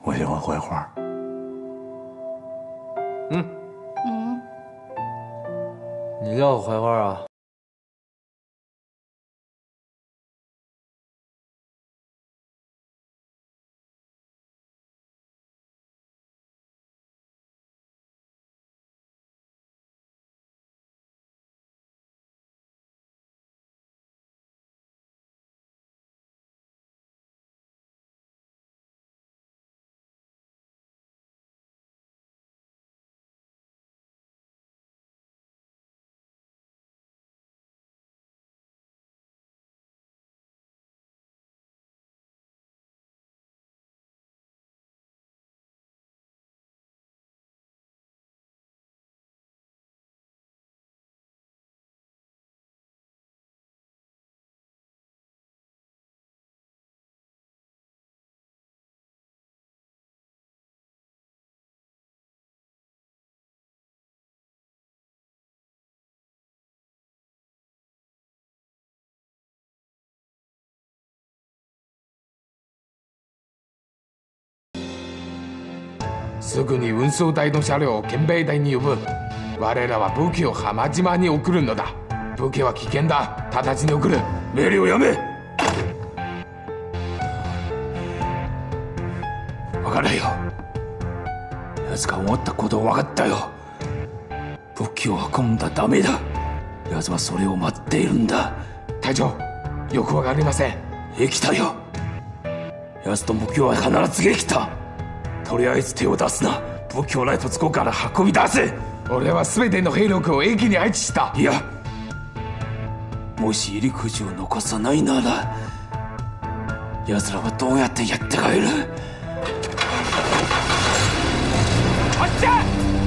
我喜欢绘画。 你教我绘画啊？ すぐに運送隊の車両を憲兵隊に呼ぶ。我らは武器を浜島に送るのだ。武器は危険だ。直ちに送る。命令をやめ。分からんよ。奴が思ったこと分かったよ。武器を運んだらダメだ。奴はそれを待っているんだ。隊長、よく分かりません。できたよ。奴と武器は必ずできた。とりあえず手を出すな。武器をライトツコから運び出せ。俺は全ての兵力を駅に配置した。いや、もし入り口を残さないなら、奴らはどうやってやって帰る？あっちゃ！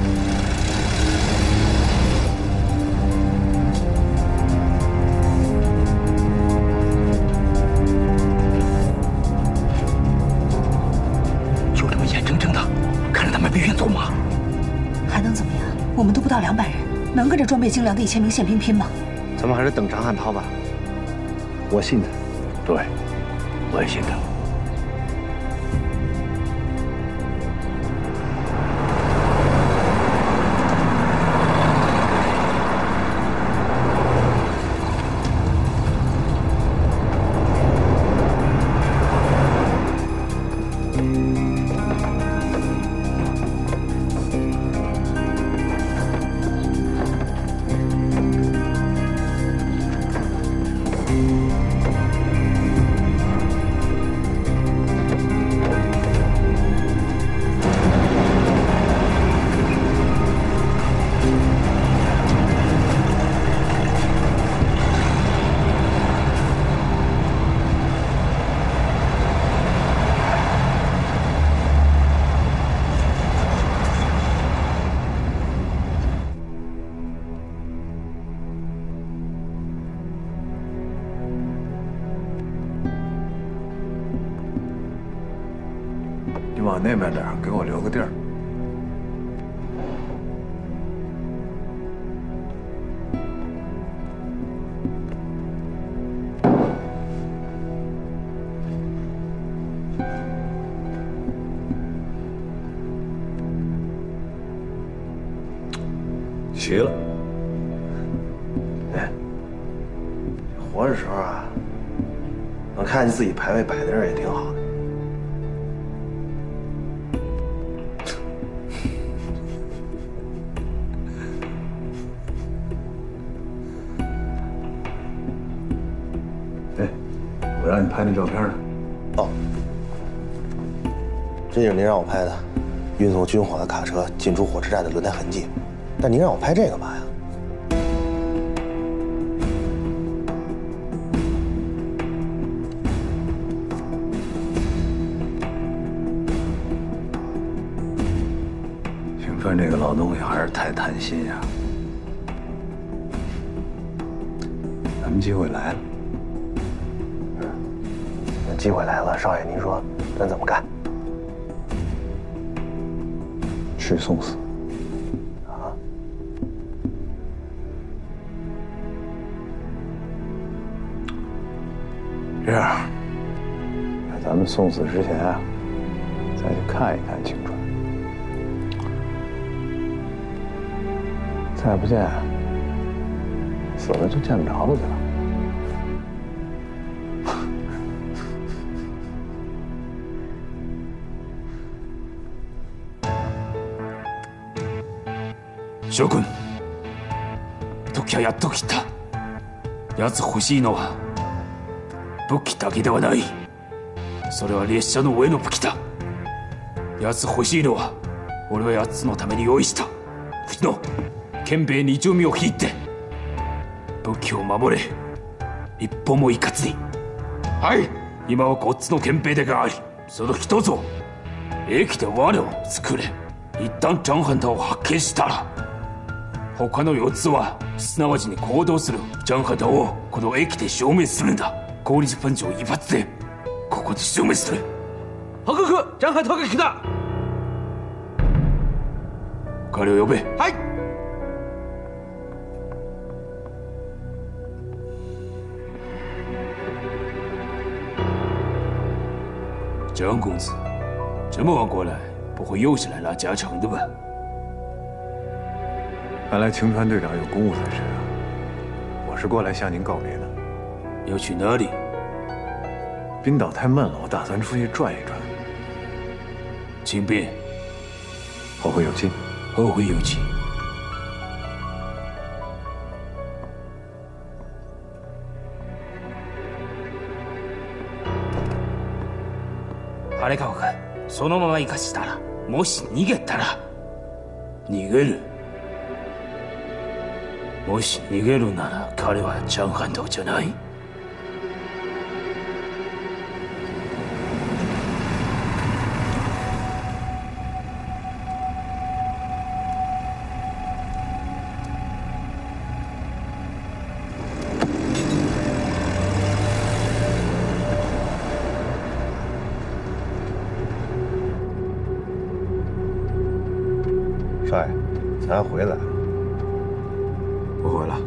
就这么眼睁睁的看着他们被运走吗？ 还能怎么样？我们都不到200人，能跟着装备精良的1000名宪兵拼吗？ 咱们还是等张汉涛吧。我信他。 对，我也信他。往那边点，给我留个地儿。齐了。 哎，活着时候啊，能看见自己排位摆在这儿也挺好的。 我让你拍那照片呢。 哦，这就是您让我拍的，运送军火的卡车进出火车站的轮胎痕迹。但您让我拍这干嘛呀？ 兴奋这个老东西还是太贪心呀。咱们机会来了。 机会来了，少爷，您说咱怎么干？ 去送死！ 啊？ 这样，在咱们送死之前啊，再再去看一看青川。再不见，死了就见不着了，对吧？ 将軍、時はやっと来た。奴欲しいのは武器だけではない。それは列車の上の武器だ。奴欲しいのは俺は奴のために用意した藤野憲兵2丁目を引いて武器を守れ。一歩も行かずに。はい。今はこっちの憲兵でがあり、その一つを駅で罠を作れ。一旦張反他を発見したら他の4つはすなわちに行動する張反他をこの駅で消滅するんだ。氷立分子を一発でここで消滅する。 報告、張反他が来た。 彼を呼べ。 はい。 张公子，这么晚过来，不会又是来拉家常的吧？ 看来青川队长有公务在身啊！我是过来向您告别的。 要去哪里？ 冰岛太闷了，我打算出去转一转。 请便。 后会有期。 后会有期。 荒川君、そのまま生かしたら、もし逃げたら。 逃げる。もし逃げるなら彼は張反他じゃない。 少爷，咱回来。 不回了。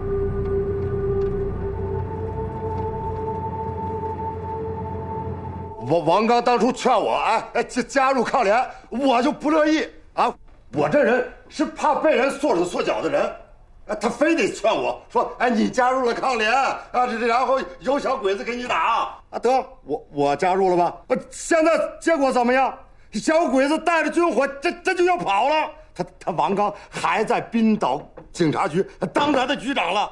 王刚当初劝我加入抗联，我就不乐意啊！我这人是怕被人缩手缩脚的人，他非得劝我说：“你加入了抗联啊，然后有小鬼子给你打啊！”得，我加入了吧？现在结果怎么样？小鬼子带着军火，这就要跑了。他王刚还在滨岛警察局当咱的局长了。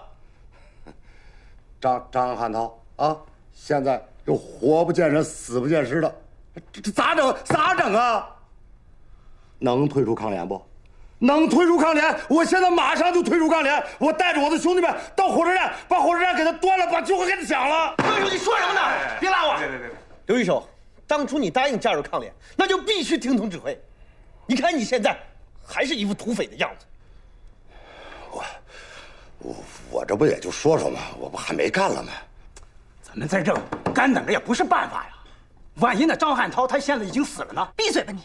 张汉涛啊，现在又活不见人，死不见尸的，这咋整？咋整啊？能退出抗联不？能退出抗联，我现在马上就退出抗联。我带着我的兄弟们到火车站，把火车站给他端了，把军火给他抢了。 刘一手，你说什么呢？别拉我！ 别！刘一手，当初你答应加入抗联，那就必须听从指挥。你看你现在还是一副土匪的样子。 我这不也就说说嘛，我不还没干了吗？ 咱们在这干等着也不是办法呀。万一那张汉涛他现在已经死了呢？ 闭嘴吧你！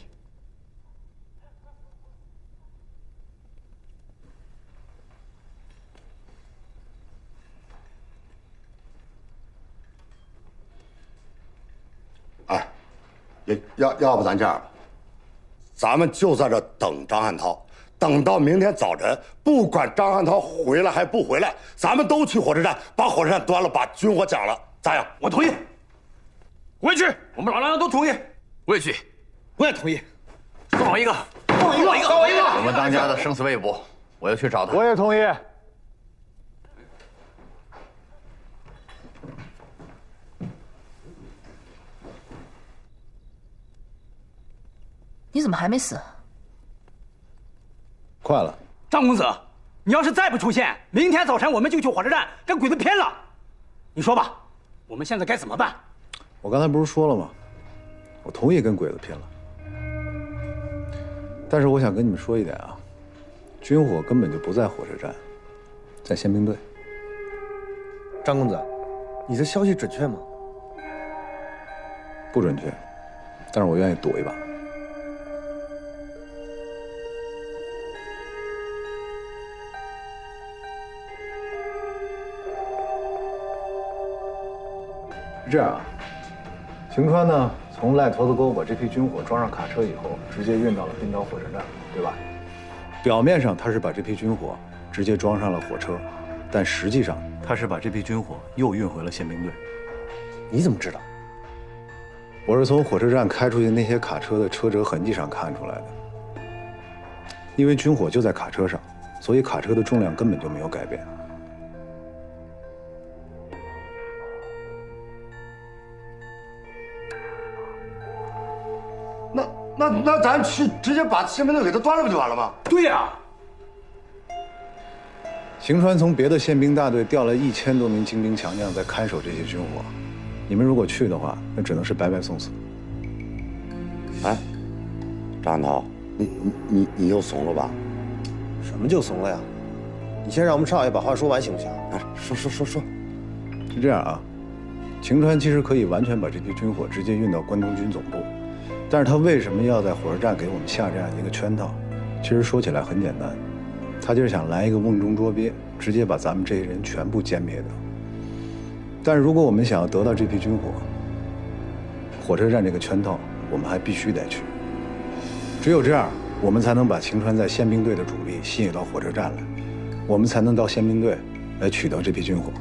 哎，要不咱这样吧，咱们就在这等张汉涛，等到明天早晨，不管张汉涛回来还不回来，咱们都去火车站，把火车站端了，把军火抢了，咋样？ 我同意。我也去，我们老梁都同意。 我也去。 我也同意。 送我一个， 送我一个，送我一个。 我们当家的生死未卜，我要去找他。 我也同意。 你怎么还没死？ 快了。 张公子，你要是再不出现，明天早晨我们就去火车站跟鬼子拼了。你说吧，我们现在该怎么办？ 我刚才不是说了吗？我同意跟鬼子拼了。但是我想跟你们说一点啊，军火根本就不在火车站，在宪兵队。 张公子，你的消息准确吗？ 不准确，但是我愿意赌一把。是这样啊，邢川呢， 从赖坨子沟把这批军火装上卡车以后，直接运到了滨岛火车站，对吧？表面上他是把这批军火直接装上了火车，但实际上他是把这批军火又运回了宪兵队。 你怎么知道？ 我是从火车站开出去那些卡车的车辙痕迹上看出来的。因为军火就在卡车上，所以卡车的重量根本就没有改变。 那咱去直接把宪兵队给他端了不就完了吗？ 对呀。 行川从别的宪兵大队调了1000多名精兵强将在看守这些军火，你们如果去的话，那只能是白白送死。 哎，张安涛，你又怂了吧？ 什么就怂了呀？你先让我们少爷把话说完行不行？ 哎，说， 是这样啊，晴川其实可以完全把这批军火直接运到关东军总部，但是他为什么要在火车站给我们下这样一个圈套？其实说起来很简单，他就是想来一个瓮中捉鳖，直接把咱们这些人全部歼灭掉。但是如果我们想要得到这批军火，火车站这个圈套我们还必须得去。只有这样，我们才能把晴川在宪兵队的主力吸引到火车站来，我们才能到宪兵队来取得这批军火。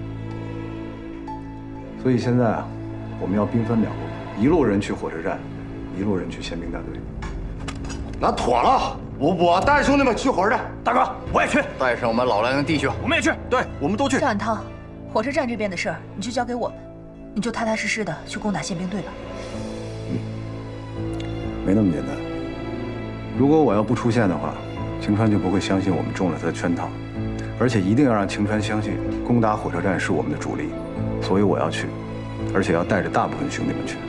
所以现在啊，我们要兵分2路，一路人去火车站，一路人去宪兵大队。 那妥了，我带兄弟们去火车站。 大哥，我也去。 带上我们老来的弟兄， 我们也去。 对，我们都去。 赵安涛，火车站这边的事儿你就交给我们，你就踏踏实实的去攻打宪兵队吧。 没那么简单。如果我要不出现的话，晴川就不会相信我们中了他的圈套，而且一定要让晴川相信攻打火车站是我们的主力，所以我要去，而且要带着大部分兄弟们去。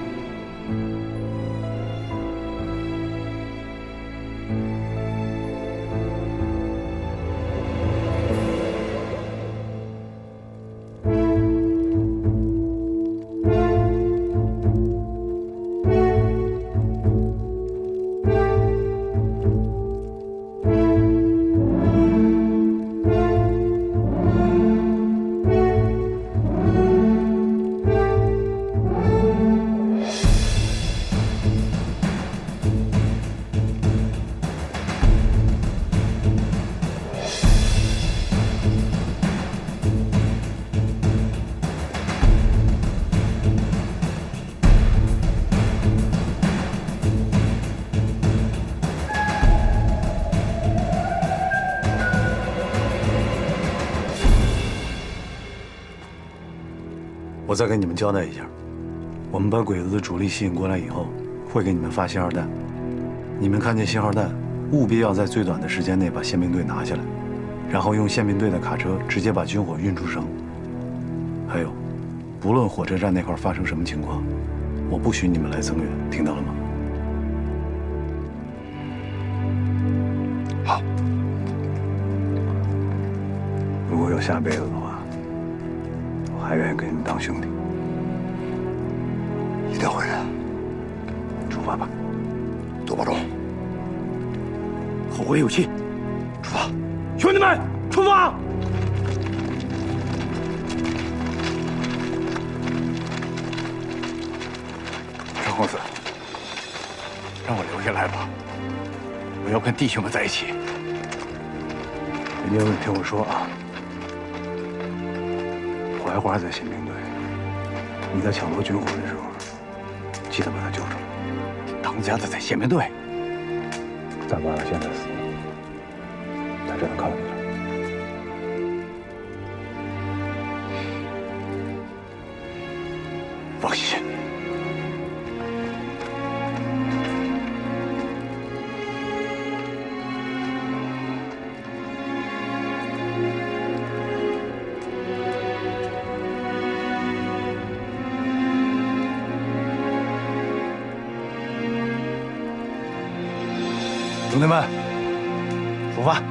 我再跟你们交代一下，我们把鬼子的主力吸引过来以后，会给你们发信号弹。你们看见信号弹，务必要在最短的时间内把宪兵队拿下来，然后用宪兵队的卡车直接把军火运出城。还有，不论火车站那块发生什么情况，我不许你们来增援，听到了吗？ 好。 如果有下辈子的话，我还愿意跟你们当兄弟。 一定会的。 出发吧， 多保重。 后会有期。 出发。 兄弟们，出发！ 陈公子，让我留下来吧，我要跟弟兄们在一起。 林杰文，听我说啊，槐花在宪兵队，你在抢夺军火的时候，记得把他救出来。 当家的在宪兵队， 咱爸爸现在死了，他只能靠你了。 放心。 兄弟们，出发！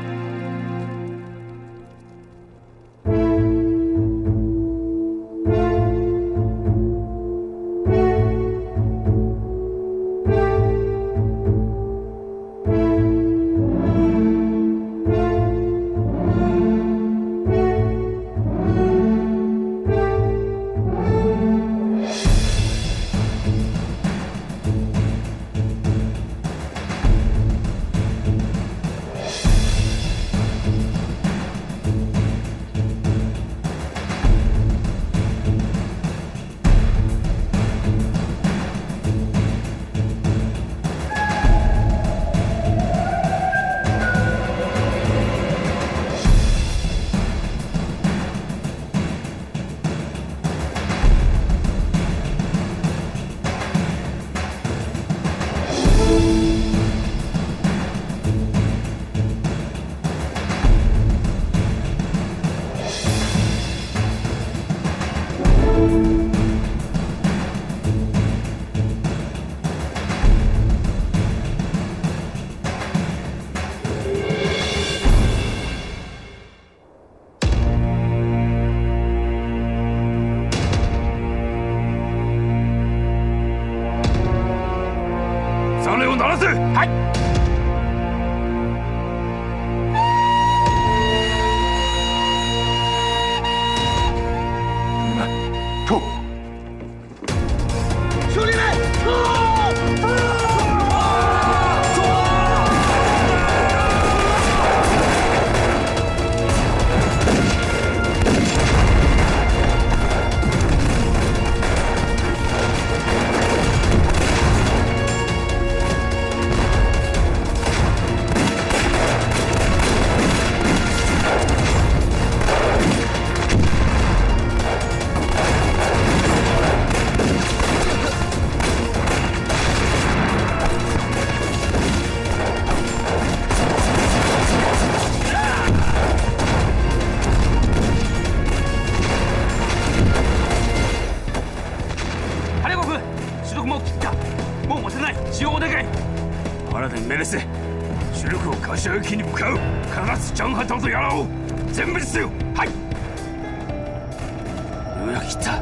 ます。はい。 冲！ 兄弟们，冲！ 主力を柏駅に向かう。必ずジャンハタとやらを全滅せよ。はい。ようやく来た。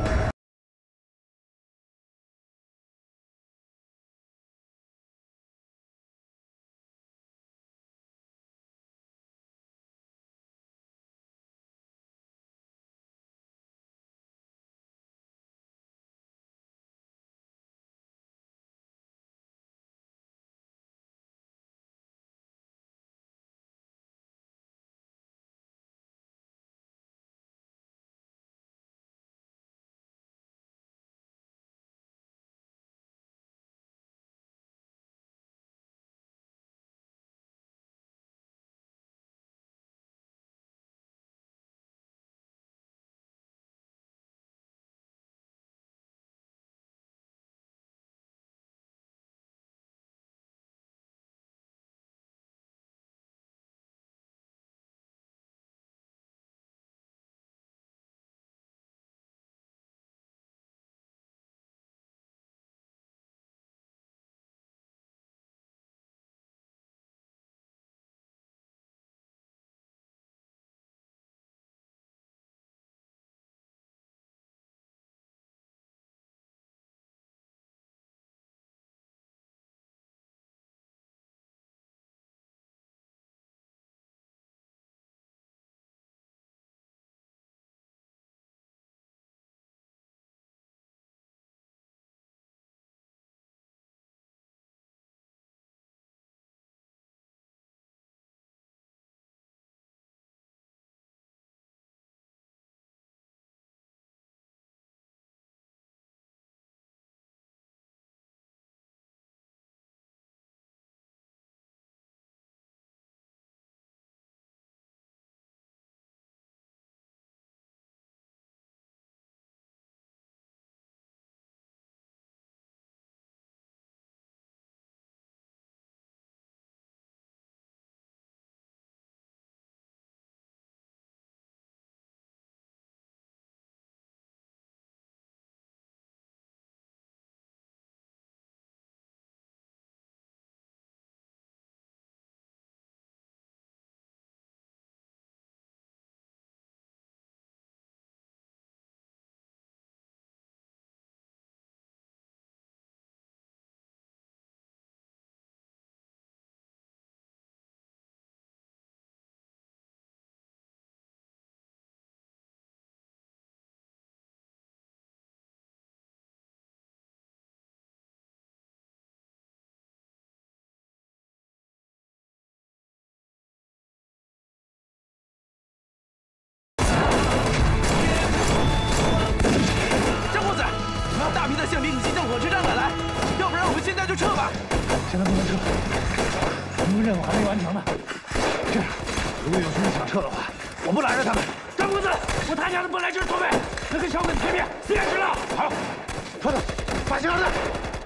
大批的宪兵急向火车站赶来，要不然我们现在就撤吧。 现在不能撤，我们任务还没完成呢。这样，如果有兄弟想撤的话，我不拦着他们。张公子，我他娘的不来这儿做呗，那跟小鬼子见面4点10了。好，快点，把信号弹。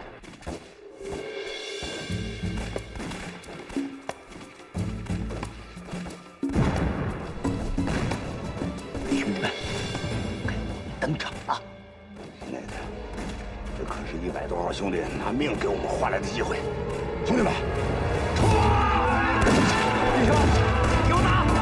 兄弟们，登场了！亲爱的，这可是100多号兄弟拿命给我们换来的机会，兄弟们，冲！弟兄，给我打！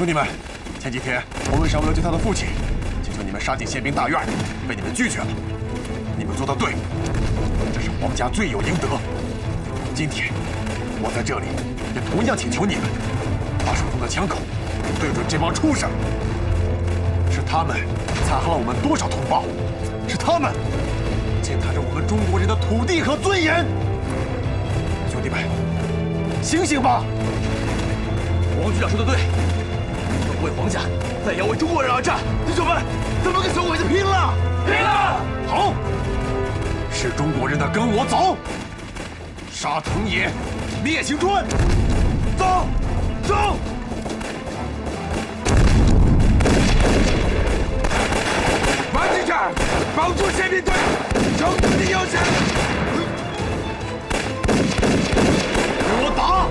兄弟们，前几天我为啥为了救他的父亲，请求你们杀进宪兵大院，被你们拒绝了。你们做得对，这是皇家罪有应得。今天我在这里也同样请求你们，把手中的枪口对准这帮畜生。是他们残害了我们多少同胞？是他们践踏着我们中国人的土地和尊严。兄弟们，醒醒吧！ 王局长说的对，我们为皇家，但也要为中国人而战。弟兄们，咱们跟小鬼子拼了！拼了！ 好，是中国人的跟我走，杀藤野，灭邢川，走，走！ 王局长，保住宪兵队，争取优先。 给我打！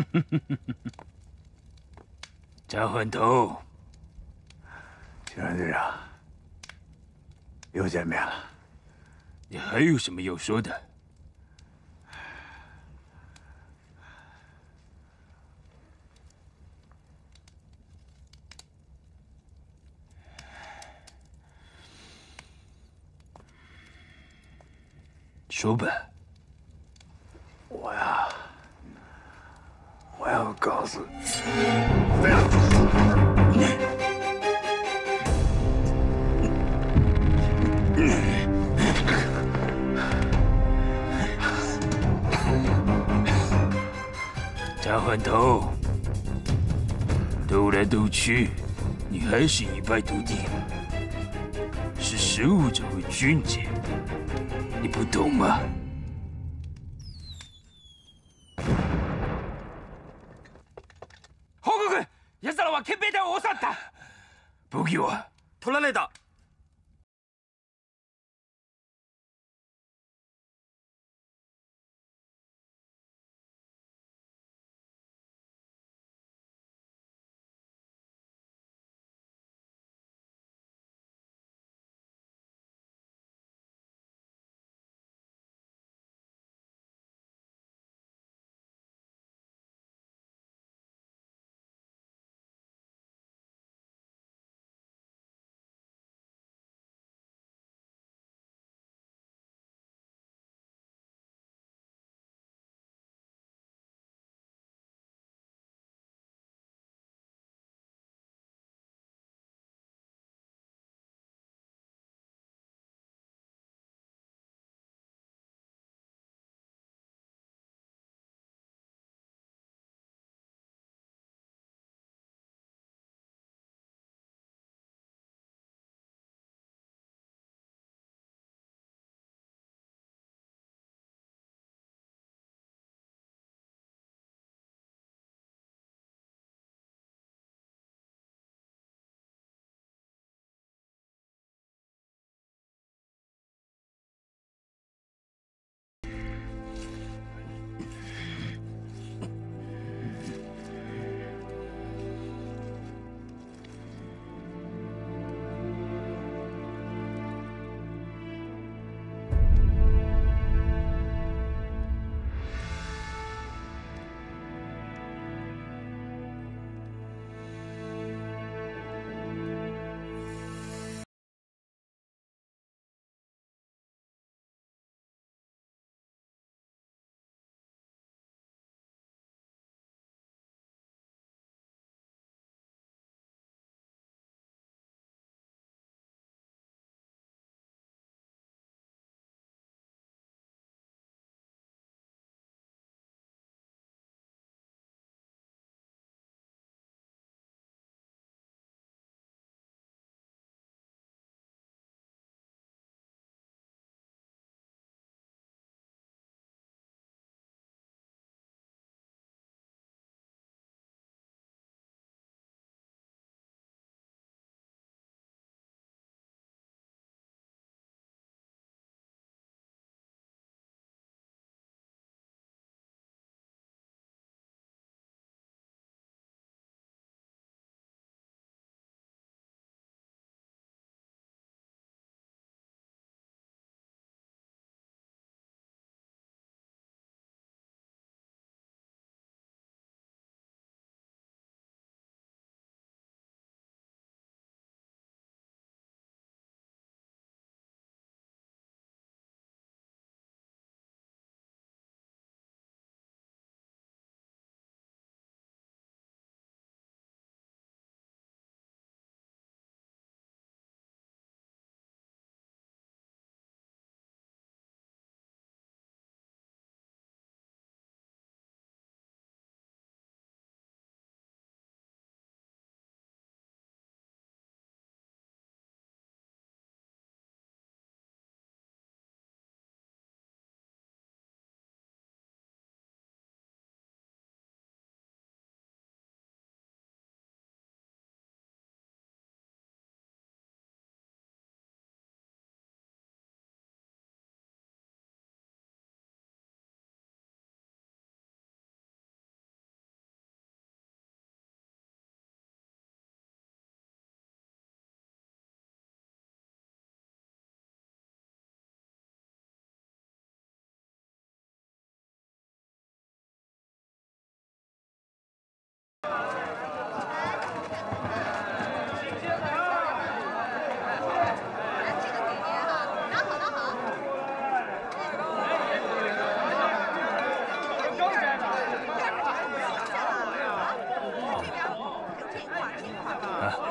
张环头， 青山队长，又见面了。 你还有什么要说的？说吧。 我要告诉你， 张环头，斗来斗去，你还是一败涂地，识时务者为俊杰，你不懂吗？報告！奴らは憲兵隊を襲った。武器は取られた。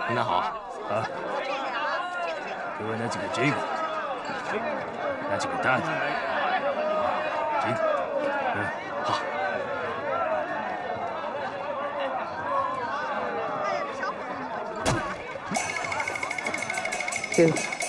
你拿好啊。给我拿几个这个，拿几个大的，这个，好。 天。